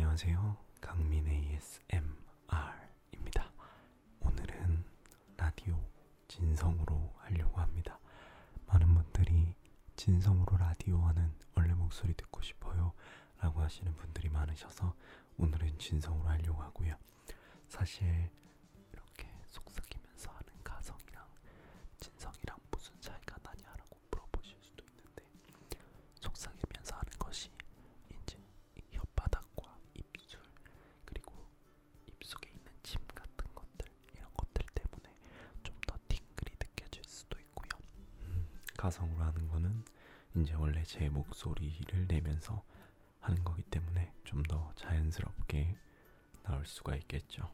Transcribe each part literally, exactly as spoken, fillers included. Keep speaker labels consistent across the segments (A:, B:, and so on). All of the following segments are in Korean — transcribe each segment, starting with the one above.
A: 안녕하세요. 강민 에이에스엠알입니다. 오늘은 라디오 진성으로 하려고 합니다. 많은 분들이 진성으로 라디오 하는 원래 목소리 듣고 싶어요 라고 하시는 분들이 많으셔서 오늘은 진성으로 하려고 하고요. 사실 이렇게 속삭이면서 하는 가성이랑 진성이랑 무슨 차이가 나냐라고 물어보실 수도 있는데, 속삭이면서 하는 것이 이제 혓바닥과 입술 그리고 입속에 있는 침 같은 것들, 이런 것들 때문에 좀 더 팅글이 느껴질 수도 있고요. 음, 가성으로 하는 거는 이제 원래 제 목소리를 내면서 하는 거기 때문에 좀 더 자연스럽게 나올 수가 있겠죠.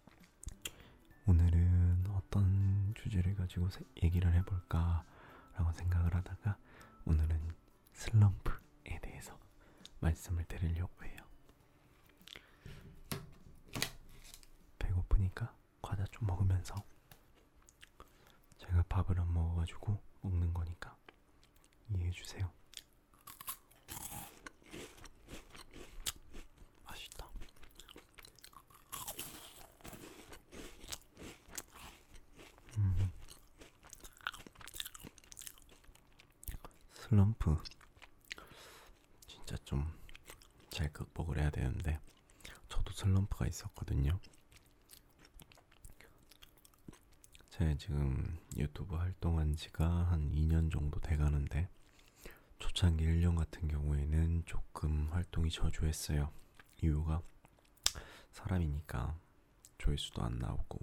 A: 오늘은 어떤 주제를 가지고 얘기를 해볼까 라고 생각을 하다가 오늘은 슬럼프에 대해서 말씀을 드리려고 해요. 배고프니까 과자 좀 먹으면서, 제가 밥을 안 먹어가지고 먹는 거니까 이해해주세요. 맛있다. 음. 슬럼프 진짜 좀 잘 극복을 해야 되는데, 저도 슬럼프가 있었거든요. 제가 지금 유튜브 활동한 지가 한 이 년 정도 돼가는데, 초창기 일 년 같은 경우에는 조금 활동이 저조했어요. 이유가 사람이니까 조회수도 안 나오고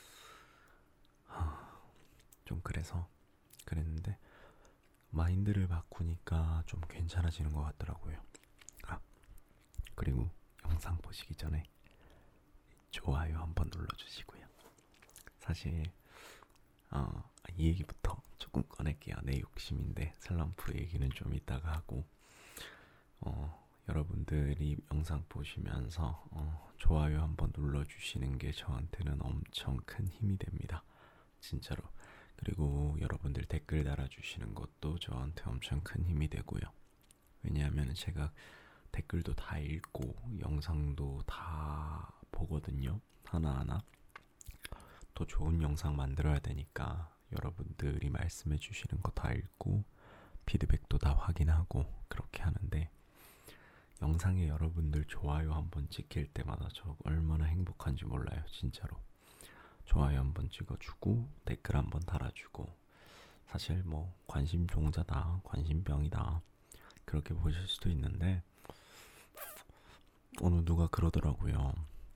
A: 하, 좀 그래서 그랬는데, 마인드를 바꾸니까 좀 괜찮아지는 것 같더라고요. 아, 그리고 영상 보시기 전에 좋아요 한번 눌러주시고요. 사실 어, 이 얘기부터 조금 꺼낼게요. 내 욕심인데 슬럼프 얘기는 좀 이따가 하고, 어, 여러분들이 영상 보시면서 어, 좋아요 한번 눌러주시는 게 저한테는 엄청 큰 힘이 됩니다. 진짜로. 그리고 여러분들 댓글 달아주시는 것도 저한테 엄청 큰 힘이 되고요. 왜냐하면 제가 댓글도 다 읽고 영상도 다 보거든요. 하나하나. 또 좋은 영상 만들어야 되니까 여러분들이 말씀해 주시는 거 다 읽고 피드백도 다 확인하고 그렇게 하는데, 영상에 여러분들 좋아요 한번 찍힐 때마다 저 얼마나 행복한지 몰라요. 진짜로. 좋아요 한번 찍어주고 댓글 한번 달아주고, 사실 뭐 관심 종자다, 관심병이다 그렇게 보실 수도 있는데, 어느 누가 그러더라고요.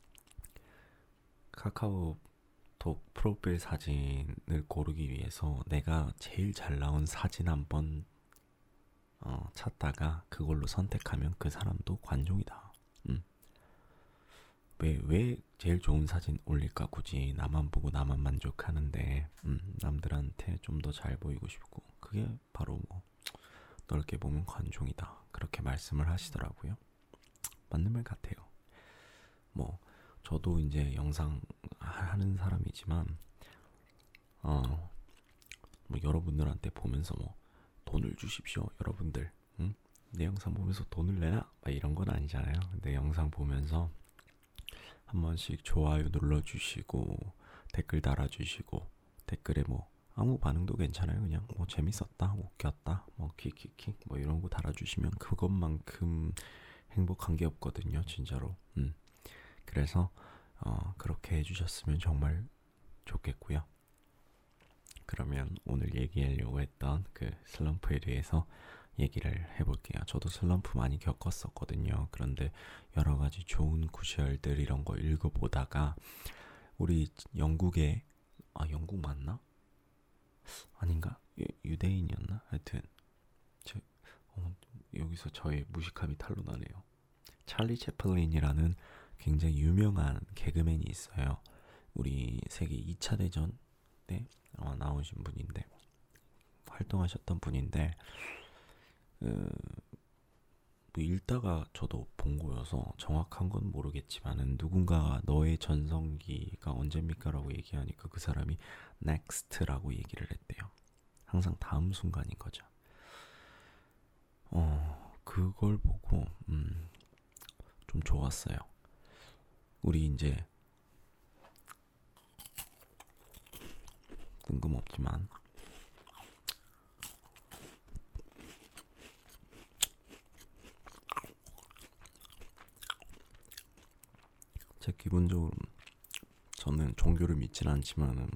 A: 카카오톡 프로필 사진을 고르기 위해서 내가 제일 잘 나온 사진 한번 어, 찾다가 그걸로 선택하면 그 사람도 관종이다. 음. 왜, 왜 제일 좋은 사진 올릴까? 굳이 나만 보고 나만 만족하는데, 음, 남들한테 좀 더 잘 보이고 싶고, 그게 바로 뭐 넓게 보면 관종이다, 그렇게 말씀을 하시더라고요. 맞는 말 같아요. 뭐 저도 이제 영상 하는 사람이지만 어, 뭐 여러분들한테 보면서 뭐 돈을 주십시오 여러분들, 응? 내 영상 보면서 돈을 내나? 막 이런 건 아니잖아요. 근데 영상 보면서 한 번씩 좋아요 눌러주시고 댓글 달아주시고, 댓글에 뭐 아무 반응도 괜찮아요. 그냥 뭐 재밌었다, 웃겼다, 뭐 킥킥킥 뭐 이런 거 달아주시면 그것만큼 행복한 게 없거든요. 진짜로. 음. 그래서 어, 그렇게 해주셨으면 정말 좋겠고요. 그러면 오늘 얘기하려고 했던 그 슬럼프에 대해서 얘기를 해볼게요. 저도 슬럼프 많이 겪었었거든요. 그런데 여러 가지 좋은 구절들 이런 거 읽어보다가, 우리 영국에, 아 영국 맞나? 아닌가? 유, 유대인이었나? 하여튼 저, 어, 여기서 저의 무식함이 탄로나네요. 찰리 채플린이라는 굉장히 유명한 개그맨이 있어요. 우리 세계 이 차 대전 때 어, 나오신 분인데, 활동하셨던 분인데, 그, 뭐 읽다가 저도 본 거여서 정확한 건 모르겠지만은, 누군가가 너의 전성기가 언제입니까? 라고 얘기하니까 그 사람이 next라고 얘기를 했대요. 항상 다음 순간인 거죠. 어, 그걸 보고 음, 좀 좋았어요. 우리 이제 뜬금없지만 제 기본적으로 저는 종교를 믿진 않지만은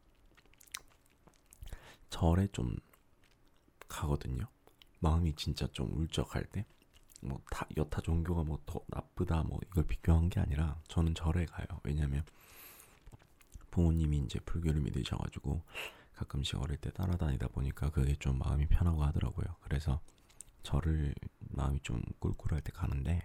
A: 절에 좀 가거든요. 마음이 진짜 좀 울적할 때, 뭐 다 여타 종교가 뭐 더 나쁘다 뭐 이걸 비교한 게 아니라 저는 절에 가요. 왜냐면 부모님이 이제 불교를 믿으셔가지고 가끔씩 어릴 때 따라다니다 보니까 그게 좀 마음이 편하고 하더라고요. 그래서 절을 마음이 좀 꿀꿀할 때 가는데,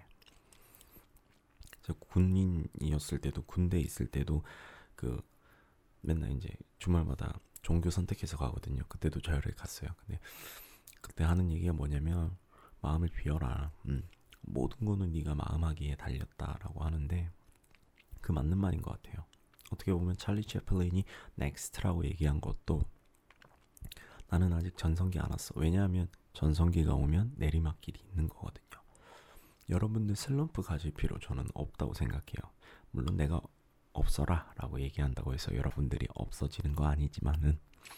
A: 군인이었을 때도 군대에 있을 때도 그 맨날 이제 주말마다 종교 선택해서 가거든요. 그때도 절에 갔어요. 근데 그때 하는 얘기가 뭐냐면 마음을 비워라. 음, 모든 거는 네가 마음하기에 달렸다라고 하는데 그 맞는 말인 것 같아요. 어떻게 보면 찰리 채플린이 넥스트라고 얘기한 것도 나는 아직 전성기 안 왔어. 왜냐하면 전성기가 오면 내리막길이 있는 거거든요. 여러분들 슬럼프 가질 필요 저는 없다고 생각해요. 물론 내가 없어라 라고 얘기한다고 해서 여러분들이 없어지는 거 아니지만은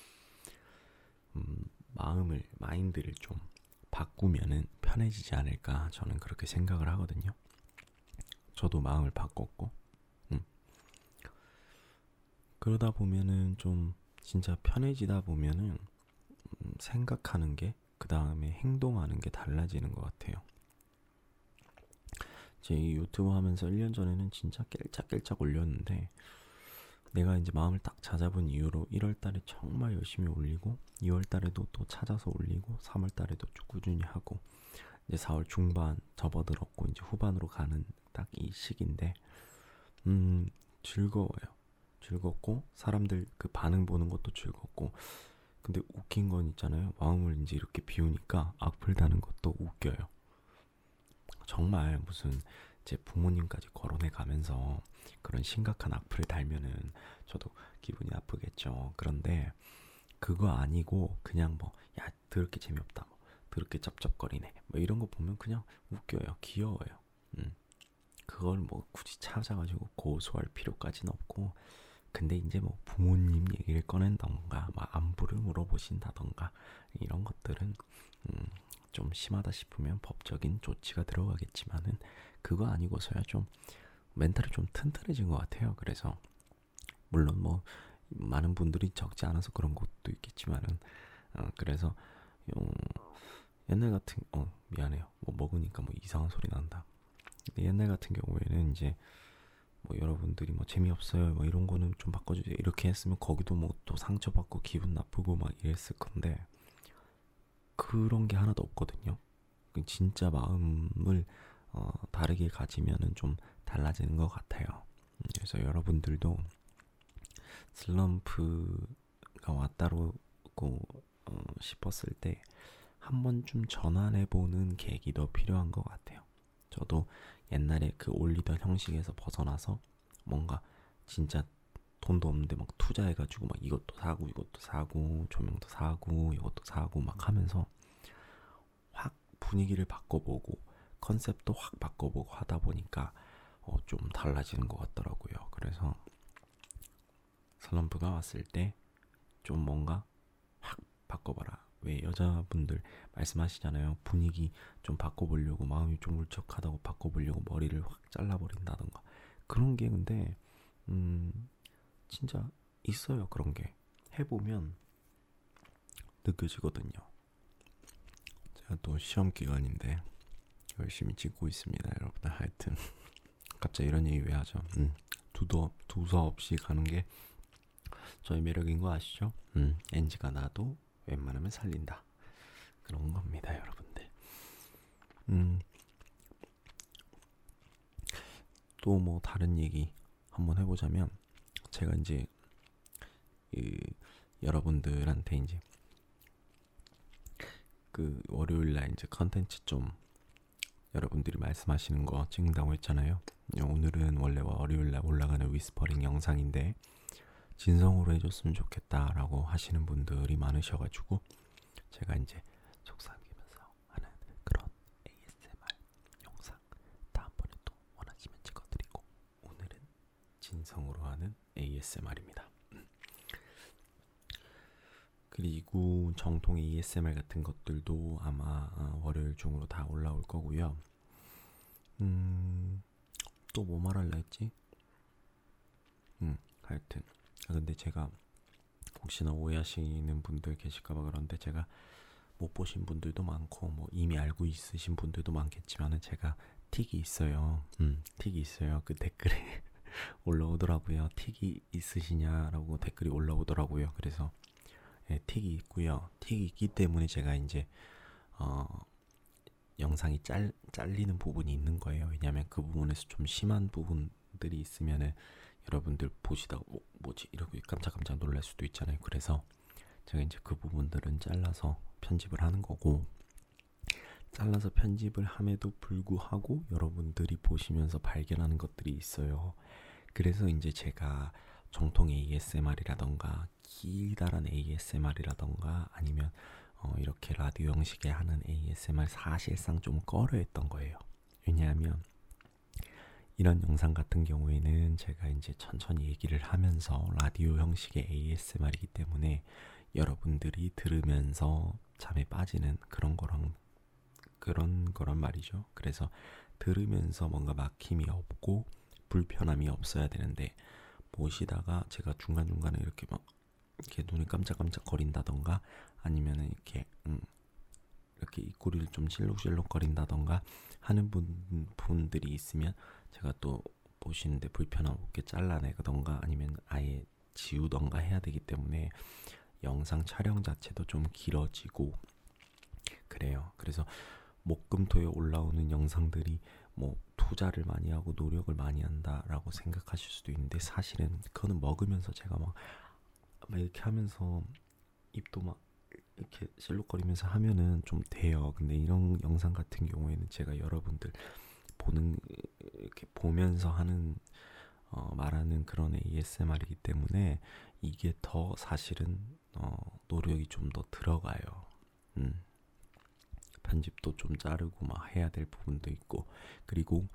A: 음, 마음을 마인드를 좀 바꾸면은 편해지지 않을까 저는 그렇게 생각을 하거든요. 저도 마음을 바꿨고 음. 그러다 보면은 좀 진짜 편해지다 보면은 음, 생각하는 게 그 다음에 행동하는 게 달라지는 것 같아요. 제 유튜브 하면서 일 년 전에는 진짜 깰짝깰짝 올렸는데 내가 이제 마음을 딱 찾아본 이후로 일월 달에 정말 열심히 올리고 이월 달에도 또 찾아서 올리고 삼월 달에도 쭉 꾸준히 하고 이제 사월 중반 접어들었고 이제 후반으로 가는 딱 이 시기인데 음 즐거워요. 즐겁고 사람들 그 반응 보는 것도 즐겁고 근데 웃긴 건 있잖아요. 마음을 이제 이렇게 비우니까 악플 다는 것도 웃겨요. 정말 무슨 제 부모님까지 거론해 가면서 그런 심각한 악플을 달면은 저도 기분이 나쁘겠죠. 그런데 그거 아니고 그냥 뭐 야 더럽게 재미없다 뭐 더럽게 쩝쩝거리네 뭐 이런 거 보면 그냥 웃겨요. 귀여워요. 음. 그걸 뭐 굳이 찾아가지고 고소할 필요까지는 없고 근데 이제 뭐 부모님 얘기를 꺼낸다던가 막 안부를 물어보신다던가 이런 것들은 음, 좀 심하다 싶으면 법적인 조치가 들어가겠지만은 그거 아니고서야 좀 멘탈이 좀 튼튼해진 것 같아요. 그래서 물론 뭐 많은 분들이 적지 않아서 그런 것도 있겠지만은 어, 그래서 어, 옛날 같은 어 미안해요. 뭐 먹으니까 뭐 이상한 소리 난다. 근데 옛날 같은 경우에는 이제 뭐 여러분들이 뭐 재미없어요 뭐 이런 거는 좀 바꿔주세요 이렇게 했으면 거기도 뭐 또 상처받고 기분 나쁘고 막 이랬을 건데 그런 게 하나도 없거든요. 진짜 마음을 어, 다르게 가지면은 좀 달라지는 것 같아요. 그래서 여러분들도 슬럼프가 왔다고 어, 싶었을 때 한 번쯤 전환해보는 계기도 필요한 것 같아요. 저도 옛날에 그 올리던 형식에서 벗어나서 뭔가 진짜 돈도 없는데 막 투자해가지고 막 이것도 사고 이것도 사고 조명도 사고 이것도 사고 막 하면서 확 분위기를 바꿔보고 컨셉도 확 바꿔보고 하다 보니까 어, 좀 달라지는 것 같더라고요. 그래서 슬럼프가 왔을 때 좀 뭔가 확 바꿔봐라. 왜 여자분들 말씀하시잖아요. 분위기 좀 바꿔보려고 마음이 좀 울적하다고 바꿔보려고 머리를 확 잘라버린다던가 그런 게 근데 음 진짜 있어요. 그런 게 해보면 느껴지거든요. 제가 또 시험 기간인데 열심히 찍고 있습니다, 여러분들. 하여튼 갑자기 이런 얘기 왜 하죠? 음, 두도 두서 없이 가는 게 저의 매력인 거 아시죠? 음, 엔지가 나도 웬만하면 살린다. 그런 겁니다, 여러분들. 음, 또 뭐 다른 얘기 한번 해보자면 제가 이제 그 여러분들한테 이제 그 월요일날 이제 컨텐츠 좀 여러분들이 말씀하시는 거 찍는다고 했잖아요. 오늘은 원래 월요일날 올라가는 위스퍼링 영상인데 진성으로 해줬으면 좋겠다라고 하시는 분들이 많으셔가지고 제가 이제 속삭이면서 하는 그런 에이에스엠알 영상 다음번에 또 인성으로 하는 에이에스엠알입니다. 그리고 정통 에이에스엠알 같은 것들도 아마 월요일 중으로 다 올라올 거고요. 음, 또 뭐 말할라 했지? 음, 하여튼 아, 근데 제가 혹시나 오해하시는 분들 계실까봐 그런데 제가 못 보신 분들도 많고 뭐 이미 알고 있으신 분들도 많겠지만은 제가 틱이 있어요. 음, 틱이 있어요. 그 댓글에 올라오더라고요. 틱이 있으시냐라고 댓글이 올라오더라고요. 그래서 예, 틱이 있고요. 틱이 있기 때문에 제가 이제 어, 영상이 짤, 잘리는 부분이 있는 거예요. 왜냐하면 그 부분에서 좀 심한 부분들이 있으면은 여러분들 보시다가 뭐, 뭐지 이러고 깜짝깜짝 놀랄 수도 있잖아요. 그래서 제가 이제 그 부분들은 잘라서 편집을 하는 거고, 잘라서 편집을 함에도 불구하고 여러분들이 보시면서 발견하는 것들이 있어요. 그래서 이제 제가 정통 에이에스엠알이라던가 길다란 에이에스엠알이라던가 아니면 어 이렇게 라디오 형식의 하는 에이에스엠알 사실상 좀 꺼려했던 거예요. 왜냐하면 이런 영상 같은 경우에는 제가 이제 천천히 얘기를 하면서 라디오 형식의 에이에스엠알이기 때문에 여러분들이 들으면서 잠에 빠지는 그런 거랑 그런 거란 말이죠. 그래서 들으면서 뭔가 막힘이 없고 불편함이 없어야 되는데 보시다가 제가 중간중간에 이렇게 막 이렇게 눈이 깜짝깜짝 거린다던가 아니면은 이렇게 음 이렇게 입꼬리를 좀 실룩실룩 거린다던가 하는 분, 분들이 있으면 제가 또 보시는데 불편함 없게 잘라내던가 아니면 아예 지우던가 해야 되기 때문에 영상 촬영 자체도 좀 길어지고 그래요. 그래서 목금토에 올라오는 영상들이 뭐 투자를 많이 하고 노력을 많이 한다라고 생각하실 수도 있는데 사실은 그거는 먹으면서 제가 막, 막 이렇게 하면서 입도 막 이렇게 실룩거리면서 하면은 좀 돼요. 근데 이런 영상 같은 경우에는 제가 여러분들 보는 이렇게 보면서 하는 어, 말하는 그런 에이에스엠알이기 때문에 이게 더 사실은 어, 노력이 좀 더 들어가요. 음. 편집도 좀 자르고 막 해야 될 부분도 있고 그리고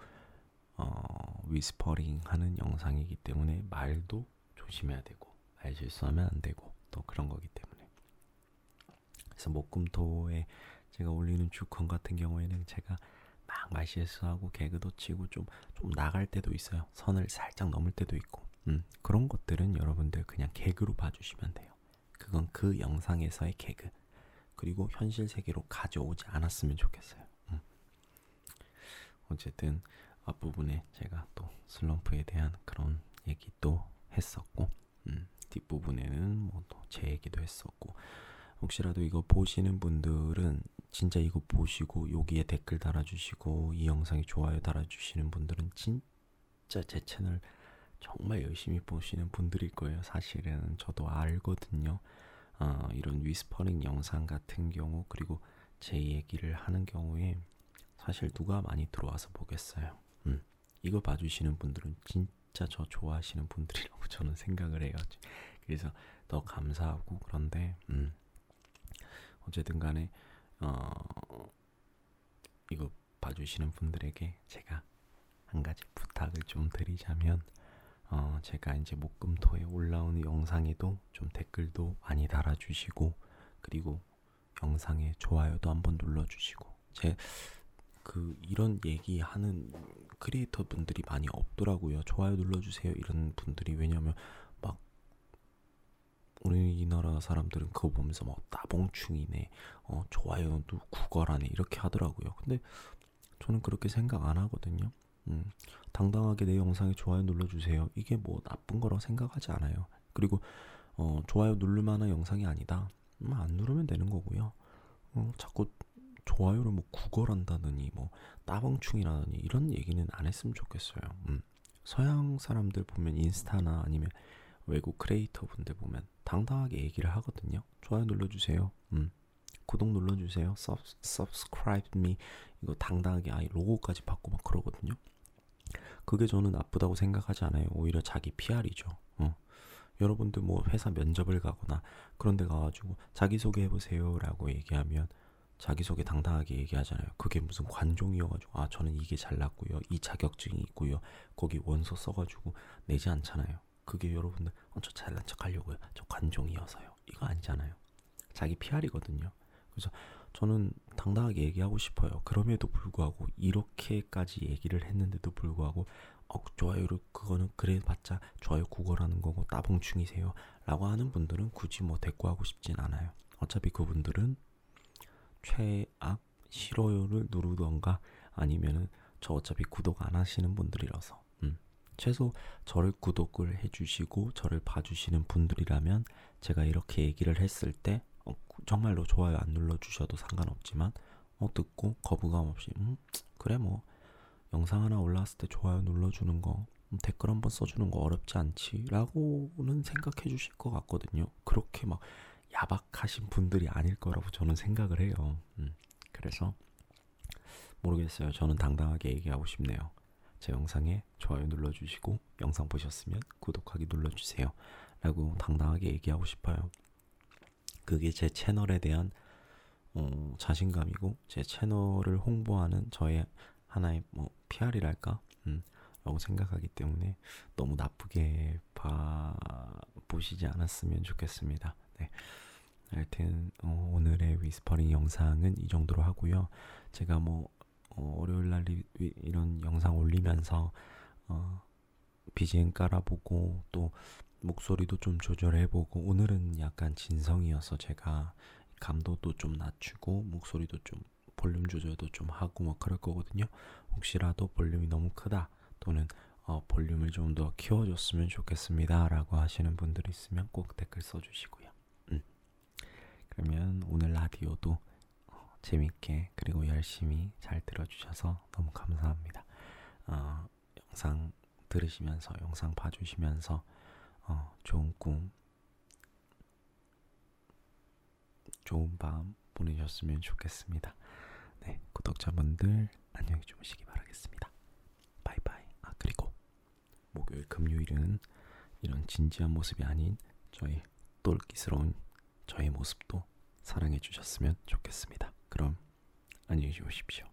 A: 어, 위스퍼링 하는 영상이기 때문에 말도 조심해야 되고 말 실수하면 안 되고 또 그런 거기 때문에 그래서 목금토에 제가 올리는 주컨 같은 경우에는 제가 막 말 실수하고 개그도 치고 좀, 좀 나갈 때도 있어요. 선을 살짝 넘을 때도 있고 음, 그런 것들은 여러분들 그냥 개그로 봐주시면 돼요. 그건 그 영상에서의 개그 그리고 현실 세계로 가져오지 않았으면 좋겠어요. 음. 어쨌든 앞부분에 제가 또 슬럼프에 대한 그런 얘기도 했었고 음, 뒷부분에는 뭐 또 제 얘기도 했었고 혹시라도 이거 보시는 분들은 진짜 이거 보시고 여기에 댓글 달아주시고 이 영상에 좋아요 달아주시는 분들은 진짜 제 채널 정말 열심히 보시는 분들일 거예요. 사실은 저도 알거든요. 어, 이런 위스퍼링 영상 같은 경우 그리고 제 얘기를 하는 경우에 사실 누가 많이 들어와서 보겠어요. 음, 이거 봐주시는 분들은 진짜 저 좋아하시는 분들이라고 저는 생각을 해요. 그래서 더 감사하고 그런데 음, 어쨌든 간에 어, 이거 봐주시는 분들에게 제가 한 가지 부탁을 좀 드리자면 어, 제가 이제 목금토에 올라오는 영상에도 좀 댓글도 많이 달아주시고 그리고 영상에 좋아요도 한번 눌러주시고 제 그 이런 얘기하는 크리에이터 분들이 많이 없더라고요. 좋아요 눌러주세요 이런 분들이. 왜냐면 막 우리나라 사람들은 그거 보면서 막 따봉충이네 어, 좋아요도 구걸하네 이렇게 하더라고요. 근데 저는 그렇게 생각 안 하거든요. 음, 당당하게 내 영상에 좋아요 눌러주세요. 이게 뭐 나쁜 거라고 생각하지 않아요. 그리고 어, 좋아요 누를 만한 영상이 아니다. 음, 안 누르면 되는 거고요. 어, 자꾸 좋아요를 뭐 구걸한다느니 뭐 따봉충이라느니 이런 얘기는 안 했으면 좋겠어요. 음, 서양 사람들 보면 인스타나 아니면 외국 크리에이터 분들 보면 당당하게 얘기를 하거든요. 좋아요 눌러주세요. 음, 구독 눌러주세요. Sub, subscribe me 이거 당당하게 아예 로고까지 받고 막 그러거든요. 그게 저는 나쁘다고 생각하지 않아요. 오히려 자기 피알이죠. 어. 여러분들 뭐 회사 면접을 가거나 그런 데 가가지고 자기소개해보세요 라고 얘기하면 자기소개 당당하게 얘기하잖아요. 그게 무슨 관종이어가지고 아 저는 이게 잘났고요, 이 자격증이 있고요, 거기 원서 써가지고 내지 않잖아요. 그게 여러분들 어, 저 잘난 척 하려고요, 저 관종이어서요, 이거 아니잖아요. 자기 피알이거든요. 그래서 저는 당당하게 얘기하고 싶어요. 그럼에도 불구하고 이렇게까지 얘기를 했는데도 불구하고 어, 좋아요를 그거는 그래봤자 좋아요 구걸하는 거고 따봉충이세요 라고 하는 분들은 굳이 뭐 대꾸하고 싶진 않아요. 어차피 그분들은 최악 싫어요를 누르던가 아니면은 저 어차피 구독 안 하시는 분들이라서 음. 최소 저를 구독을 해주시고 저를 봐주시는 분들이라면 제가 이렇게 얘기를 했을 때 어, 정말로 좋아요 안 눌러주셔도 상관없지만 어, 듣고 거부감 없이 음, 그래 뭐 영상 하나 올라왔을 때 좋아요 눌러주는 거 음, 댓글 한번 써주는 거 어렵지 않지 라고는 생각해 주실 것 같거든요. 그렇게 막 야박하신 분들이 아닐 거라고 저는 생각을 해요. 음, 그래서 모르겠어요. 저는 당당하게 얘기하고 싶네요. 제 영상에 좋아요 눌러주시고 영상 보셨으면 구독하기 눌러주세요 라고 당당하게 얘기하고 싶어요. 그게 제 채널에 대한 어, 자신감이고 제 채널을 홍보하는 저의 하나의 뭐 피알이랄까 음, 라고 생각하기 때문에 너무 나쁘게 봐 보시지 않았으면 좋겠습니다. 네. 하여튼 어, 오늘의 위스퍼링 영상은 이 정도로 하고요. 제가 뭐 어, 월요일날 이런 영상 올리면서 어, 비지엠 깔아보고 또 목소리도 좀 조절해보고 오늘은 약간 진성이어서 제가 감도도 좀 낮추고 목소리도 좀 볼륨 조절도 좀 하고 뭐 그럴 거거든요. 혹시라도 볼륨이 너무 크다 또는 어, 볼륨을 좀 더 키워줬으면 좋겠습니다 라고 하시는 분들이 있으면 꼭 댓글 써주시고요. 음. 그러면 오늘 라디오도 어, 재밌게 그리고 열심히 잘 들어주셔서 너무 감사합니다. 어, 영상 들으시면서 영상 봐주시면서 어, 좋은 꿈 좋은 밤 보내셨으면 좋겠습니다. 네, 구독자분들 안녕히 주무시기 바라겠습니다. 바이바이. 아 그리고 목요일 금요일은 이런 진지한 모습이 아닌 저희 똘끼스러운 저의 모습도 사랑해 주셨으면 좋겠습니다. 그럼 안녕히 주무십시오.